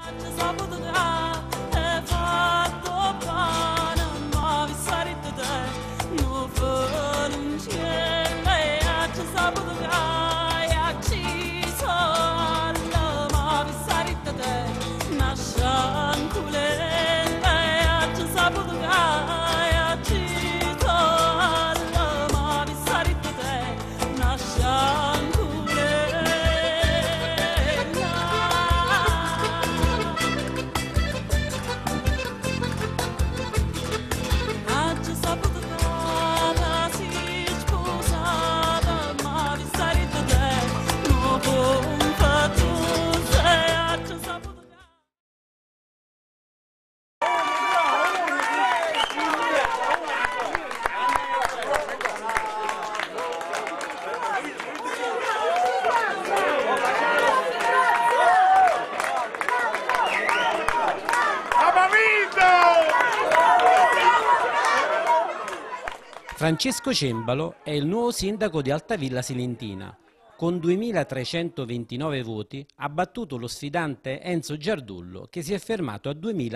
Francesco Cembalo è il nuovo sindaco di Altavilla Silentina. Con 2.329 voti ha battuto lo sfidante Enzo Giardullo, che si è fermato a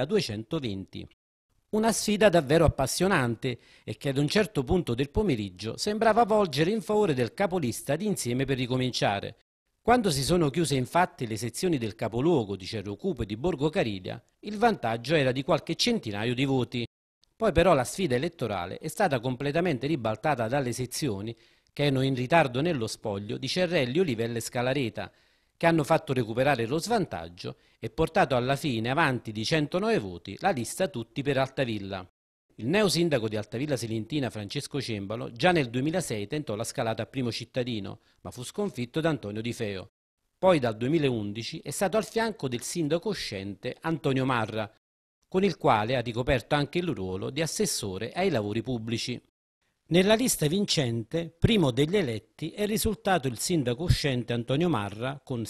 2.220. Una sfida davvero appassionante e che ad un certo punto del pomeriggio sembrava volgere in favore del capolista di Insieme per Ricominciare. Quando si sono chiuse infatti le sezioni del capoluogo di Cerrocupo e di Borgo Caridia, il vantaggio era di qualche centinaio di voti. Poi però la sfida elettorale è stata completamente ribaltata dalle sezioni che erano in ritardo nello spoglio di Cerrelli, Olivella e Scalareta, che hanno fatto recuperare lo svantaggio e portato alla fine avanti di 109 voti la lista Tutti per Altavilla. Il neosindaco di Altavilla Silentina Francesco Cembalo già nel 2006 tentò la scalata a primo cittadino, ma fu sconfitto da Antonio Di Feo. Poi dal 2011 è stato al fianco del sindaco uscente Antonio Marra, con il quale ha ricoperto anche il ruolo di assessore ai lavori pubblici. Nella lista vincente, primo degli eletti, è risultato il sindaco uscente Antonio Marra con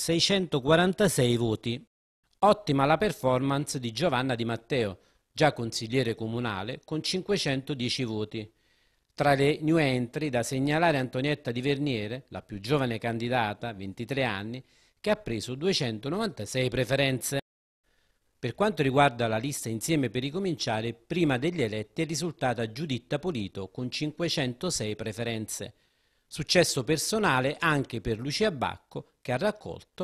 646 voti. Ottima la performance di Giovanna Di Matteo, già consigliere comunale, con 510 voti. Tra le new entry da segnalare Antonietta Di Verniere, la più giovane candidata, 23 anni, che ha preso 296 preferenze. Per quanto riguarda la lista Insieme per Ricominciare, prima degli eletti è risultata Giuditta Polito con 506 preferenze. Successo personale anche per Lucia Bacco, che ha raccolto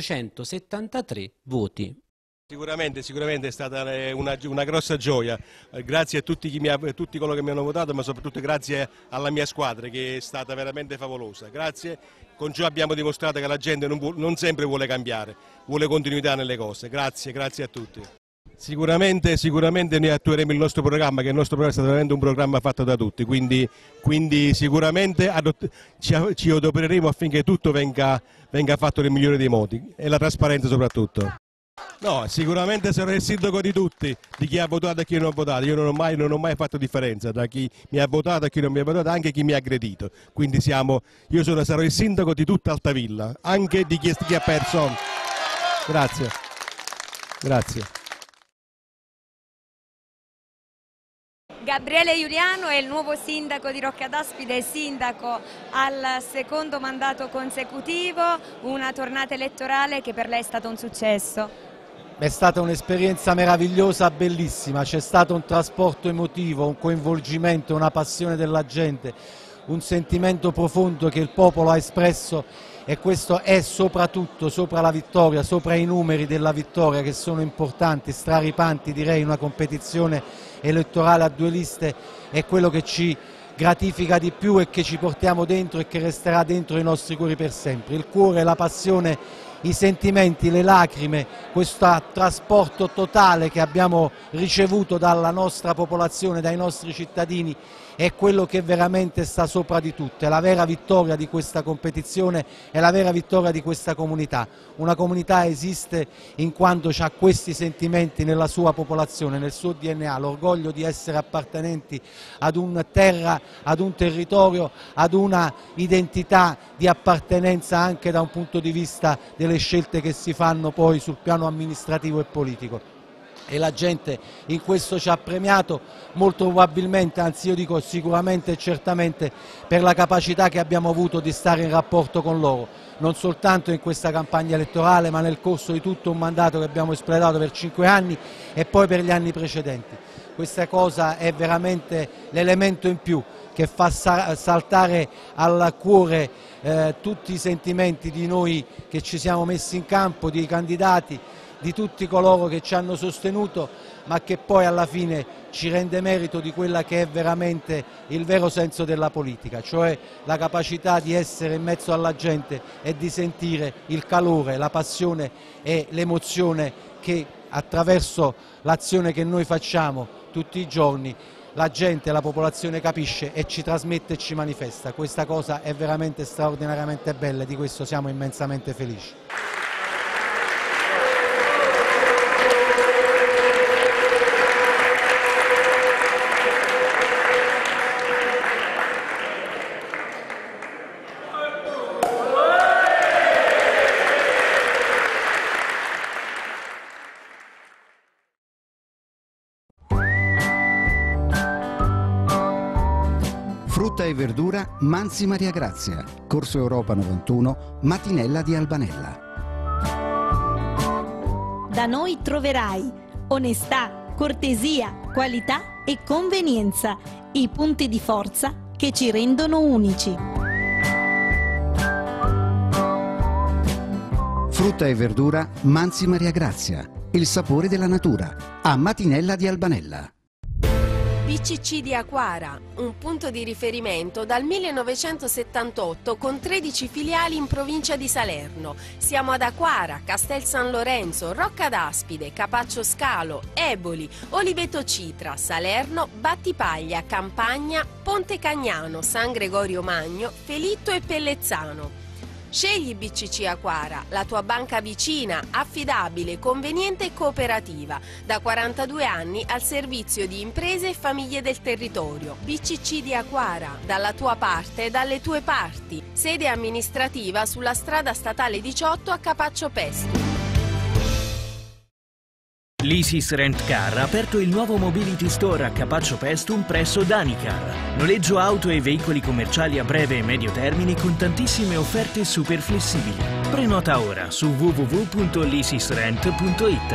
473 voti. Sicuramente è stata una grossa gioia, grazie a tutti coloro che mi hanno votato, ma soprattutto grazie alla mia squadra che è stata veramente favolosa. Grazie, con ciò abbiamo dimostrato che la gente non sempre vuole cambiare, vuole continuità nelle cose. Grazie a tutti. Sicuramente noi attueremo il nostro programma, che il nostro programma è stato veramente un programma fatto da tutti, quindi sicuramente ci adopereremo affinché tutto venga fatto nel migliore dei modi e la trasparenza soprattutto. No, sicuramente sarò il sindaco di tutti, di chi ha votato e chi non ha votato. Io non ho mai fatto differenza tra chi mi ha votato e chi non mi ha votato, anche chi mi ha aggredito. Quindi sarò il sindaco di tutta Altavilla, anche di chi ha perso. Grazie. Gabriele Giuliano è il nuovo sindaco di Rocca d'Aspide, sindaco al secondo mandato consecutivo, una tornata elettorale che per lei è stato un successo. È stata un'esperienza meravigliosa, bellissima, c'è stato un trasporto emotivo, un coinvolgimento, una passione della gente, un sentimento profondo che il popolo ha espresso e questo è soprattutto sopra la vittoria, sopra i numeri della vittoria che sono importanti, straripanti direi, una competizione elettorale a due liste è quello che ci gratifica di più e che ci portiamo dentro e che resterà dentro i nostri cuori per sempre. Il cuore, la passione, i sentimenti, le lacrime, questo trasporto totale che abbiamo ricevuto dalla nostra popolazione, dai nostri cittadini, è quello che veramente sta sopra di tutto, è la vera vittoria di questa competizione, è la vera vittoria di questa comunità. Una comunità esiste in quanto ha questi sentimenti nella sua popolazione, nel suo DNA, l'orgoglio di essere appartenenti ad una terra, ad un territorio, ad una identità di appartenenza anche da un punto di vista delle scelte che si fanno poi sul piano amministrativo e politico. e la gente in questo ci ha premiato, molto probabilmente, anzi io dico sicuramente e certamente, per la capacità che abbiamo avuto di stare in rapporto con loro, non soltanto in questa campagna elettorale ma nel corso di tutto un mandato che abbiamo espletato per 5 anni e poi per gli anni precedenti. Questa cosa è veramente l'elemento in più che fa saltare al cuore tutti i sentimenti di noi che ci siamo messi in campo, dei candidati, di tutti coloro che ci hanno sostenuto, ma che poi alla fine ci rende merito di quella che è veramente il vero senso della politica, cioè la capacità di essere in mezzo alla gente e di sentire il calore, la passione e l'emozione che attraverso l'azione che noi facciamo tutti i giorni la gente, la popolazione capisce e ci trasmette e ci manifesta. Questa cosa è veramente straordinariamente bella e di questo siamo immensamente felici. Frutta e verdura Manzi Maria Grazia, Corso Europa 91, Matinella di Albanella. Da noi troverai onestà, cortesia, qualità e convenienza, i punti di forza che ci rendono unici. Frutta e verdura Manzi Maria Grazia, il sapore della natura, a Matinella di Albanella. BCC di Aquara, un punto di riferimento dal 1978 con 13 filiali in provincia di Salerno. Siamo ad Aquara, Castel San Lorenzo, Rocca d'Aspide, Capaccio Scalo, Eboli, Oliveto Citra, Salerno, Battipaglia, Campagna, Ponte Cagnano, San Gregorio Magno, Felitto e Pellezzano. Scegli BCC Aquara, la tua banca vicina, affidabile, conveniente e cooperativa. Da 42 anni al servizio di imprese e famiglie del territorio. BCC di Aquara, dalla tua parte e dalle tue parti. Sede amministrativa sulla strada statale 18 a Capaccio Pesto. L'Isis Rent Car ha aperto il nuovo Mobility Store a Capaccio Pestum presso Danicar. Noleggio auto e veicoli commerciali a breve e medio termine con tantissime offerte super flessibili. Prenota ora su www.lisisrent.it.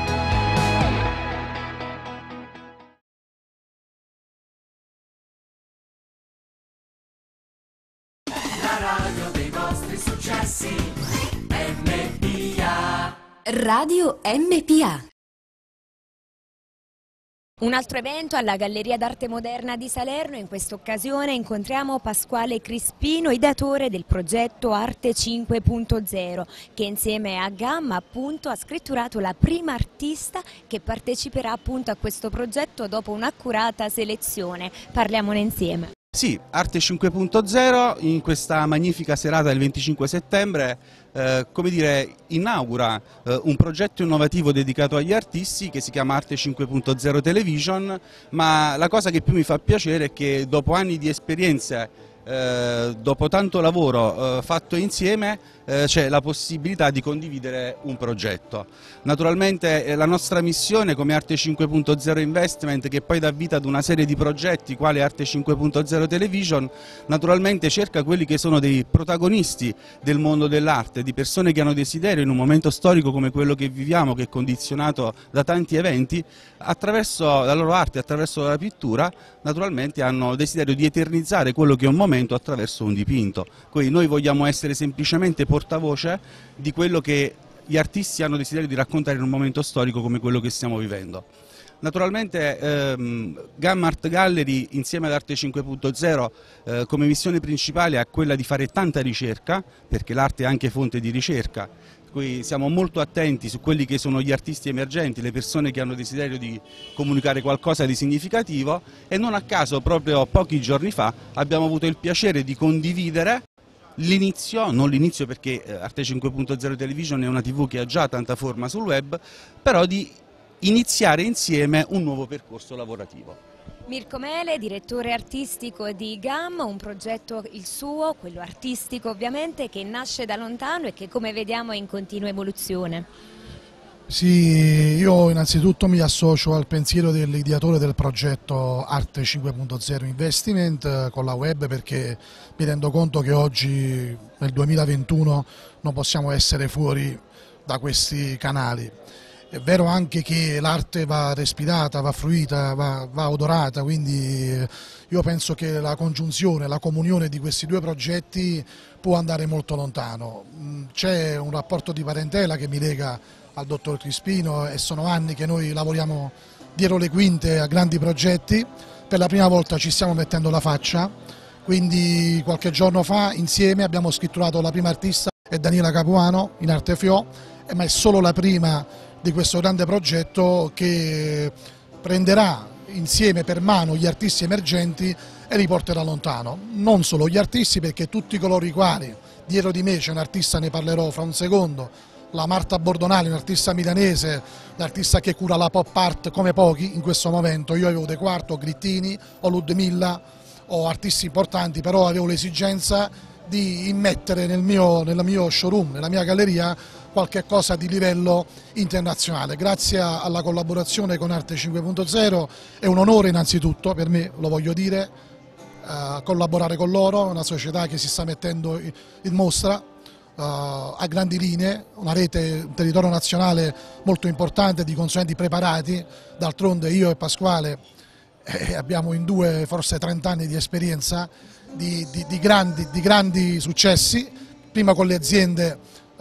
La radio dei vostri successi, MPA. Radio MPA. Un altro evento alla Galleria d'Arte Moderna di Salerno. In questa occasione incontriamo Pasquale Crispino, ideatore del progetto Arte 5.0, che insieme a Gamma appunto ha scritturato la prima artista che parteciperà appunto a questo progetto dopo un'accurata selezione. Parliamone insieme. Sì, Arte 5.0 in questa magnifica serata del 25 settembre come dire, inaugura un progetto innovativo dedicato agli artisti che si chiama Arte 5.0 Television, ma la cosa che più mi fa piacere è che dopo anni di esperienze, dopo tanto lavoro fatto insieme, c'è la possibilità di condividere un progetto. Naturalmente la nostra missione come Arte 5.0 Investment, che poi dà vita ad una serie di progetti quale Arte 5.0 Television, naturalmente cerca quelli che sono dei protagonisti del mondo dell'arte, di persone che hanno desiderio in un momento storico come quello che viviamo, che è condizionato da tanti eventi, attraverso la loro arte, attraverso la pittura, naturalmente hanno desiderio di eternizzare quello che è un momento attraverso un dipinto. Quindi noi vogliamo essere semplicemente portavoce di quello che gli artisti hanno desiderio di raccontare in un momento storico come quello che stiamo vivendo. Naturalmente Gamma Art Gallery insieme ad Arte 5.0 come missione principale ha quella di fare tanta ricerca, perché l'arte è anche fonte di ricerca. Qui siamo molto attenti su quelli che sono gli artisti emergenti, le persone che hanno desiderio di comunicare qualcosa di significativo, e non a caso proprio pochi giorni fa abbiamo avuto il piacere di condividere l'inizio, non l'inizio perché Arte 5.0 Television è una TV che ha già tanta forma sul web, però di iniziare insieme un nuovo percorso lavorativo. Mirko Mele, direttore artistico di Gamma, un progetto il suo, quello artistico ovviamente, che nasce da lontano e che come vediamo è in continua evoluzione. Sì, io innanzitutto mi associo al pensiero dell'ideatore del progetto Arte 5.0 Investment con la web, perché mi rendo conto che oggi nel 2021 non possiamo essere fuori da questi canali. È vero anche che l'arte va respirata, va fruita, va odorata, quindi io penso che la congiunzione, la comunione di questi due progetti può andare molto lontano. C'è un rapporto di parentela che mi lega al dottor Crispino e sono anni che noi lavoriamo dietro le quinte a grandi progetti. Per la prima volta ci stiamo mettendo la faccia, quindi qualche giorno fa insieme abbiamo scritturato la prima artista, è Daniela Capuano in arte Fiò, ma è solo la prima di questo grande progetto che prenderà insieme per mano gli artisti emergenti e li porterà lontano. Non solo gli artisti, perché tutti coloro i quali, dietro di me c'è un artista, ne parlerò fra un secondo, la Marta Bordonali, un'artista milanese, un'artista che cura la pop art come pochi in questo momento. Io avevo De Quarto, Grittini, o Ludmilla, o artisti importanti, però avevo l'esigenza di immettere nel mio showroom, nella mia galleria, qualche cosa di livello internazionale. Grazie alla collaborazione con Arte 5.0 è un onore innanzitutto per me, lo voglio dire, collaborare con loro, una società che si sta mettendo in mostra a grandi linee, una rete, un territorio nazionale molto importante di consulenti preparati. D'altronde io e Pasquale abbiamo in due forse 30 anni di esperienza di grandi successi, prima con le aziende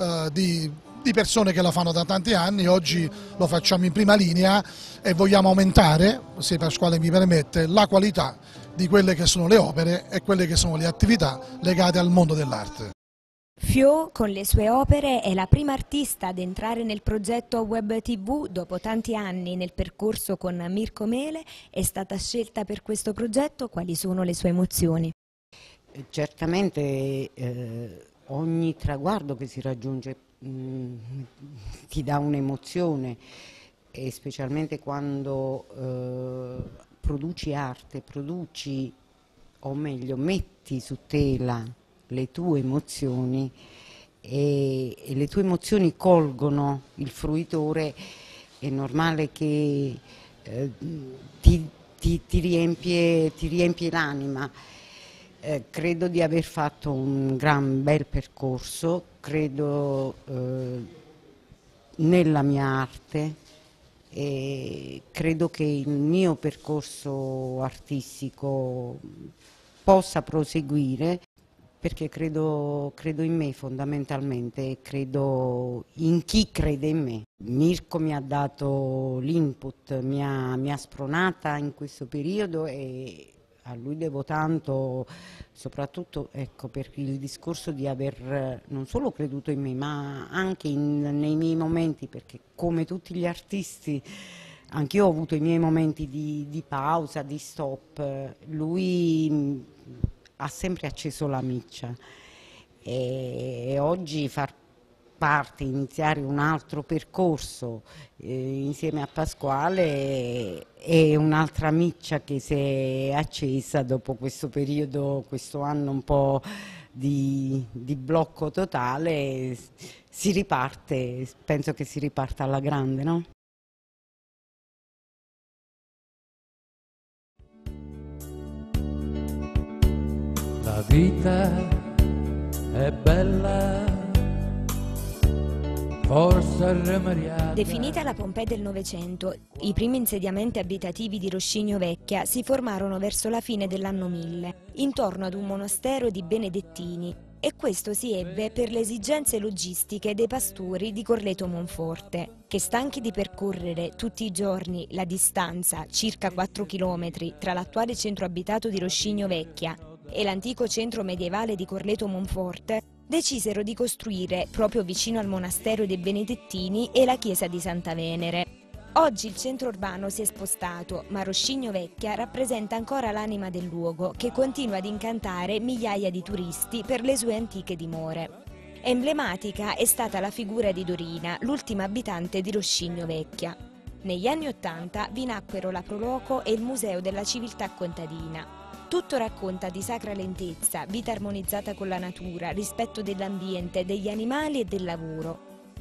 di persone che la fanno da tanti anni, oggi lo facciamo in prima linea e vogliamo aumentare, se Pasquale mi permette, la qualità di quelle che sono le opere e quelle che sono le attività legate al mondo dell'arte. Fiò, con le sue opere, è la prima artista ad entrare nel progetto Web TV dopo tanti anni nel percorso con Mirko Mele. È stata scelta per questo progetto, quali sono le sue emozioni? Certamente ogni traguardo che si raggiunge ti dà un'emozione, e specialmente quando produci arte, o meglio metti su tela le tue emozioni e le tue emozioni colgono il fruitore, è normale che ti riempie l'anima. Credo di aver fatto un bel percorso, credo nella mia arte e credo che il mio percorso artistico possa proseguire, perché credo in me fondamentalmente e credo in chi crede in me. Mirko mi ha dato l'input, mi ha spronata in questo periodo e a lui devo tanto, soprattutto ecco, per il discorso di aver non solo creduto in me, ma anche nei miei momenti, perché come tutti gli artisti anch'io ho avuto i miei momenti di pausa, di stop. Lui ha sempre acceso la miccia e oggi far parte, iniziare un altro percorso insieme a Pasquale è un'altra miccia che si è accesa dopo questo periodo, questo anno un po' di blocco totale. Si riparte, penso che si riparta alla grande, no? La vita è bella, forse remariata. Definita la Pompei del Novecento, i primi insediamenti abitativi di Roscigno Vecchia si formarono verso la fine dell'anno 1000, intorno ad un monastero di Benedettini, e questo si ebbe per le esigenze logistiche dei pastori di Corleto Monforte, che stanchi di percorrere tutti i giorni la distanza, circa 4 chilometri, tra l'attuale centro abitato di Roscigno Vecchia e l'antico centro medievale di Corleto Monforte, decisero di costruire proprio vicino al monastero dei Benedettini e la chiesa di Santa Venere. Oggi il centro urbano si è spostato, ma Roscigno Vecchia rappresenta ancora l'anima del luogo, che continua ad incantare migliaia di turisti per le sue antiche dimore. Emblematica è stata la figura di Dorina, l'ultima abitante di Roscigno Vecchia. Negli anni '80 vi nacquero la Proloco e il Museo della Civiltà Contadina. Tutto racconta di sacra lentezza, vita armonizzata con la natura, rispetto dell'ambiente, degli animali e del lavoro.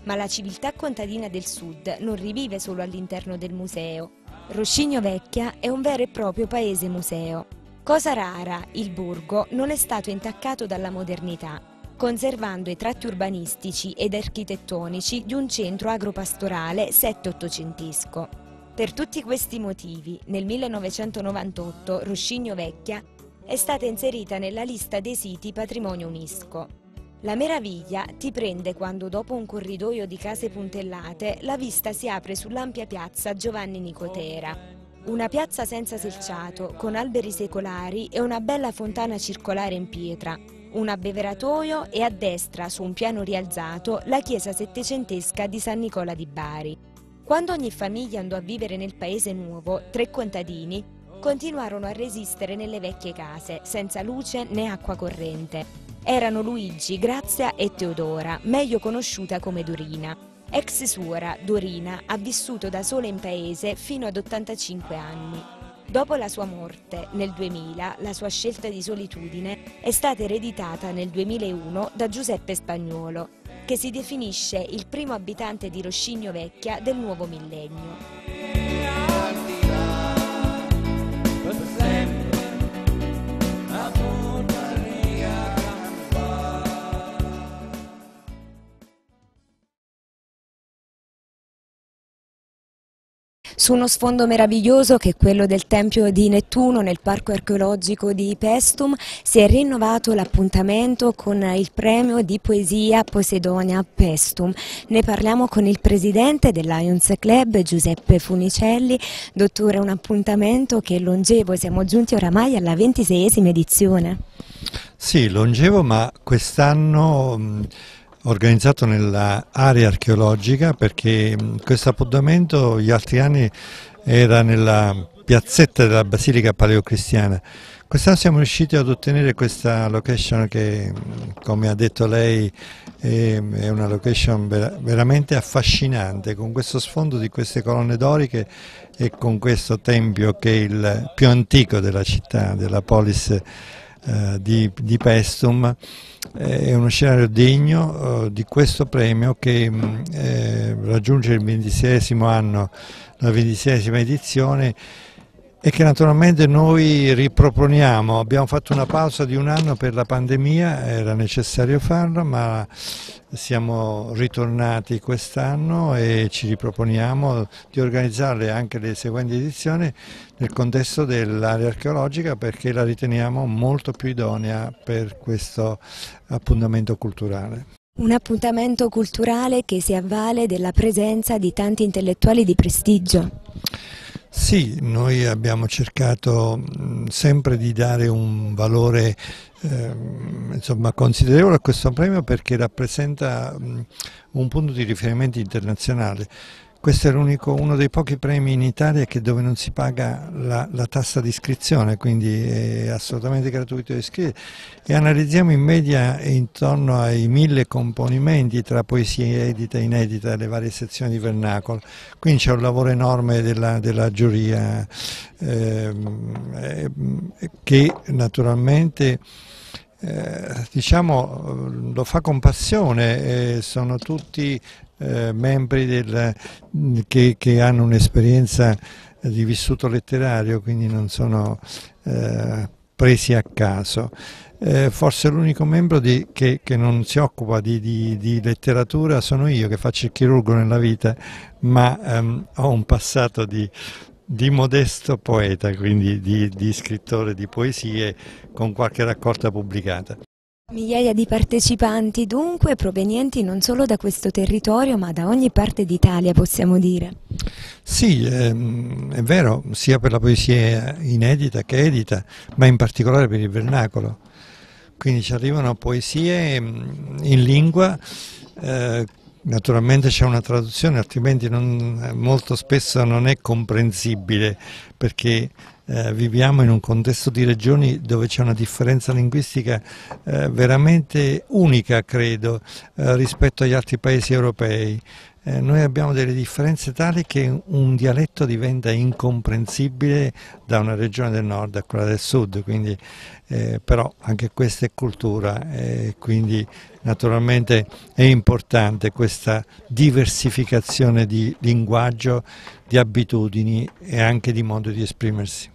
Ma la civiltà contadina del sud non rivive solo all'interno del museo. Roscigno Vecchia è un vero e proprio paese museo. Cosa rara, il borgo non è stato intaccato dalla modernità, conservando i tratti urbanistici ed architettonici di un centro agropastorale sette-ottocentesco. Per tutti questi motivi, nel 1998 Roscigno Vecchia è stata inserita nella lista dei siti patrimonio UNESCO. La meraviglia ti prende quando, dopo un corridoio di case puntellate, la vista si apre sull'ampia piazza Giovanni Nicotera. Una piazza senza selciato, con alberi secolari e una bella fontana circolare in pietra, un abbeveratoio e a destra, su un piano rialzato, la chiesa settecentesca di San Nicola di Bari. Quando ogni famiglia andò a vivere nel paese nuovo, 3 contadini continuarono a resistere nelle vecchie case, senza luce né acqua corrente. Erano Luigi, Grazia e Teodora, meglio conosciuta come Dorina. Ex suora, Dorina ha vissuto da sola in paese fino ad 85 anni. Dopo la sua morte, nel 2000, la sua scelta di solitudine è stata ereditata nel 2001 da Giuseppe Spagnuolo, che si definisce il primo abitante di Roscigno Vecchia del nuovo millennio. Su uno sfondo meraviglioso che è quello del Tempio di Nettuno nel Parco Archeologico di Paestum si è rinnovato l'appuntamento con il premio di poesia Posidonia Paestum. Ne parliamo con il presidente del Lions Club, Giuseppe Funicelli. Dottore, un appuntamento che è longevo, siamo giunti oramai alla 26esima edizione. Sì, longevo, ma quest'anno organizzato nell'area archeologica, perché questo appuntamento gli altri anni era nella piazzetta della Basilica Paleocristiana. Quest'anno siamo riusciti ad ottenere questa location che, come ha detto lei, è una location veramente affascinante, con questo sfondo di queste colonne doriche e con questo tempio che è il più antico della città, della polis di Paestum. È uno scenario degno di questo premio che raggiunge il 26esimo anno, la 26esima edizione, e che naturalmente noi riproponiamo. Abbiamo fatto una pausa di un anno per la pandemia, era necessario farlo, ma siamo ritornati quest'anno e ci riproponiamo di organizzarle anche le seguenti edizioni nel contesto dell'area archeologica, perché la riteniamo molto più idonea per questo appuntamento culturale. Un appuntamento culturale che si avvale della presenza di tanti intellettuali di prestigio. Sì, noi abbiamo cercato sempre di dare un valore considerevole a questo premio, perché rappresenta un punto di riferimento internazionale. Questo è uno dei pochi premi in Italia dove non si paga la tassa di iscrizione, quindi è assolutamente gratuito iscrivere, e analizziamo in media intorno ai 1000 componimenti tra poesia edita e inedita e le varie sezioni di vernacolo. Quindi c'è un lavoro enorme della giuria che naturalmente lo fa con passione. Sono tutti membri che hanno un'esperienza di vissuto letterario, quindi non sono presi a caso. Forse l'unico membro che non si occupa di letteratura sono io, che faccio il chirurgo nella vita, ma ho un passato di modesto poeta, quindi di scrittore di poesie con qualche raccolta pubblicata. Migliaia di partecipanti dunque, provenienti non solo da questo territorio ma da ogni parte d'Italia, possiamo dire. Sì, è vero, sia per la poesia inedita che edita, ma in particolare per il vernacolo. Quindi ci arrivano poesie in lingua, naturalmente c'è una traduzione, altrimenti molto spesso non è comprensibile, perché viviamo in un contesto di regioni dove c'è una differenza linguistica veramente unica, credo, rispetto agli altri paesi europei. noi abbiamo delle differenze tali che un dialetto diventa incomprensibile da una regione del nord a quella del sud, quindi, però anche questa è cultura, quindi naturalmente è importante questa diversificazione di linguaggio, di abitudini e anche di modo di esprimersi.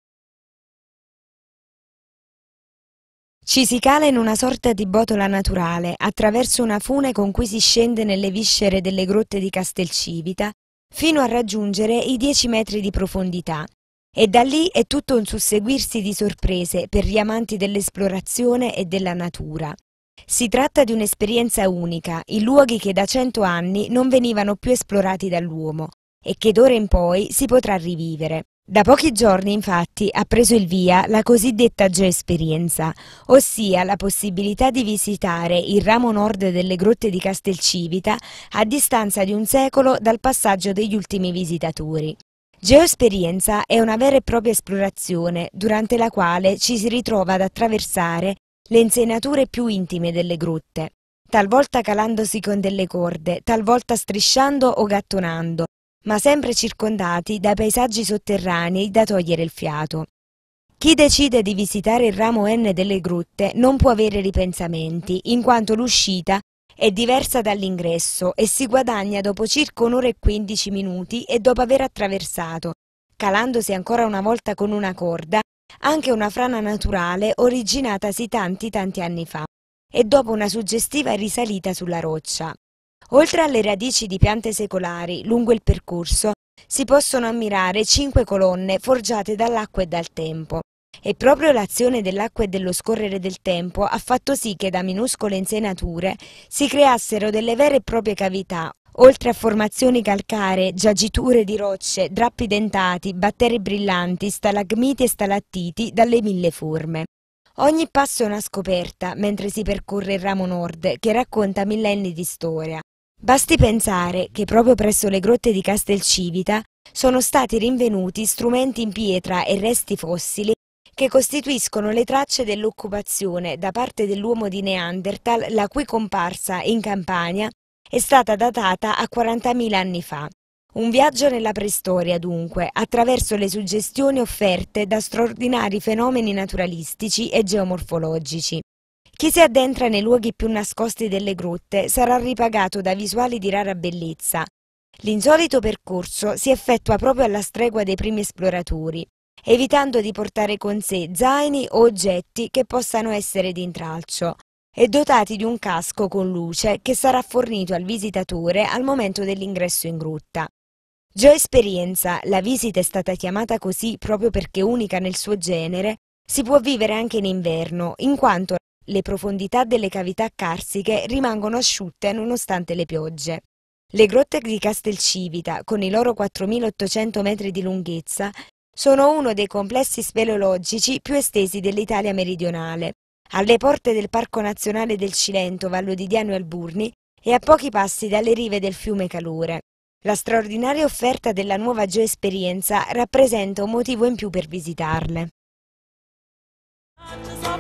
Ci si cala in una sorta di botola naturale attraverso una fune con cui si scende nelle viscere delle grotte di Castelcivita fino a raggiungere i 10 metri di profondità, e da lì è tutto un susseguirsi di sorprese per gli amanti dell'esplorazione e della natura. Si tratta di un'esperienza unica in luoghi che da 100 anni non venivano più esplorati dall'uomo e che d'ora in poi si potrà rivivere. Da pochi giorni, infatti, ha preso il via la cosiddetta geoesperienza, ossia la possibilità di visitare il ramo nord delle grotte di Castelcivita a distanza di un secolo dal passaggio degli ultimi visitatori. Geoesperienza è una vera e propria esplorazione durante la quale ci si ritrova ad attraversare le insenature più intime delle grotte, talvolta calandosi con delle corde, talvolta strisciando o gattonando, ma sempre circondati da paesaggi sotterranei da togliere il fiato. Chi decide di visitare il ramo N delle grotte non può avere ripensamenti, in quanto l'uscita è diversa dall'ingresso e si guadagna dopo circa 1 ora e 15 minuti e dopo aver attraversato, calandosi ancora una volta con una corda, anche una frana naturale originatasi tanti anni fa, e dopo una suggestiva risalita sulla roccia. Oltre alle radici di piante secolari lungo il percorso si possono ammirare 5 colonne forgiate dall'acqua e dal tempo, e proprio l'azione dell'acqua e dello scorrere del tempo ha fatto sì che da minuscole insenature si creassero delle vere e proprie cavità, oltre a formazioni calcaree, giaciture di rocce, drappi dentati, batteri brillanti, stalagmiti e stalattiti dalle 1000 forme. Ogni passo è una scoperta mentre si percorre il ramo nord che racconta millenni di storia. Basti pensare che proprio presso le grotte di Castelcivita sono stati rinvenuti strumenti in pietra e resti fossili che costituiscono le tracce dell'occupazione da parte dell'uomo di Neanderthal, la cui comparsa in Campania è stata datata a 40.000 anni fa. Un viaggio nella preistoria, dunque, attraverso le suggestioni offerte da straordinari fenomeni naturalistici e geomorfologici. Chi si addentra nei luoghi più nascosti delle grotte sarà ripagato da visuali di rara bellezza. L'insolito percorso si effettua proprio alla stregua dei primi esploratori, evitando di portare con sé zaini o oggetti che possano essere di intralcio, e dotati di un casco con luce che sarà fornito al visitatore al momento dell'ingresso in grotta. Geoesperienza, la visita è stata chiamata così proprio perché unica nel suo genere, si può vivere anche in inverno, in quanto le profondità delle cavità carsiche rimangono asciutte nonostante le piogge. Le grotte di Castelcivita, con i loro 4.800 metri di lunghezza, sono uno dei complessi speleologici più estesi dell'Italia meridionale, alle porte del Parco Nazionale del Cilento, Vallo di Diano e Alburni, e a pochi passi dalle rive del fiume Calore. La straordinaria offerta della nuova geoesperienza rappresenta un motivo in più per visitarle.